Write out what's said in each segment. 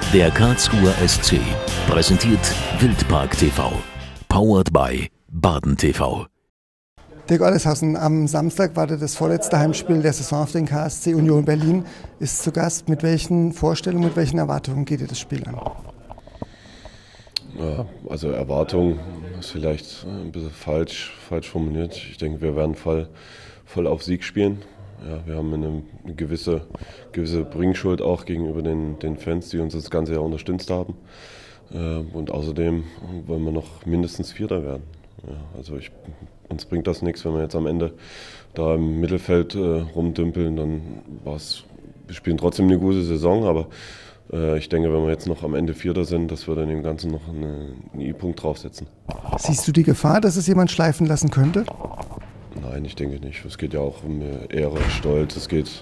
Der Karlsruher SC präsentiert Wildpark TV. Powered by Baden TV. Dirk Olleshausen, am Samstag wartet das vorletzte Heimspiel der Saison auf den KSC. Union Berlin ist zu Gast. Mit welchen Vorstellungen, mit welchen Erwartungen geht ihr das Spiel an? Ja, also Erwartung ist vielleicht ein bisschen falsch formuliert. Ich denke, wir werden voll auf Sieg spielen. Ja, wir haben eine gewisse Bringschuld auch gegenüber den Fans, die uns das ganze Jahr unterstützt haben. Und außerdem wollen wir noch mindestens Vierter werden. Ja, also uns bringt das nichts, wenn wir jetzt am Ende da im Mittelfeld rumdümpeln. Wir spielen trotzdem eine gute Saison, aber ich denke, wenn wir jetzt noch am Ende Vierter sind, dass wir dann dem Ganzen noch einen I-Punkt draufsetzen. Siehst du die Gefahr, dass es jemand schleifen lassen könnte? Nein, ich denke nicht. Es geht ja auch um Ehre, Stolz. Es geht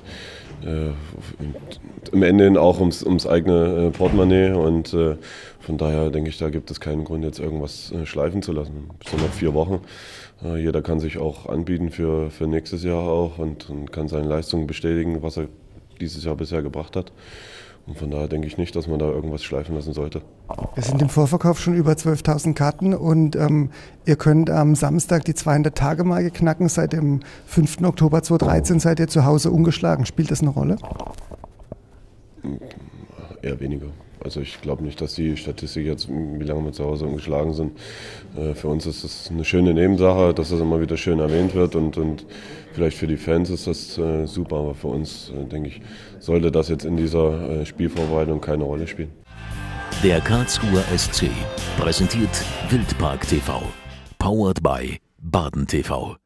am Ende auch ums eigene Portemonnaie. Und von daher denke ich, da gibt es keinen Grund, jetzt irgendwas schleifen zu lassen. Es sind noch 4 Wochen. Jeder kann sich auch anbieten für nächstes Jahr auch und kann seine Leistungen bestätigen, was er dieses Jahr bisher gebracht hat. Und von daher denke ich nicht, dass man da irgendwas schleifen lassen sollte. Es sind im Vorverkauf schon über 12.000 Karten und ihr könnt am Samstag die 200-Tage-Marke knacken. Seit dem 5. Oktober 2013 seid ihr zu Hause ungeschlagen. Spielt das eine Rolle? Eher weniger. Also ich glaube nicht, dass die Statistik jetzt, wie lange wir zu Hause ungeschlagen sind. Für uns ist das eine schöne Nebensache, dass das immer wieder schön erwähnt wird und vielleicht für die Fans ist das super, aber für uns, denke ich, sollte das jetzt in dieser Spielvorbereitung keine Rolle spielen. Der Karlsruher SC präsentiert Wildpark TV. Powered by Baden TV.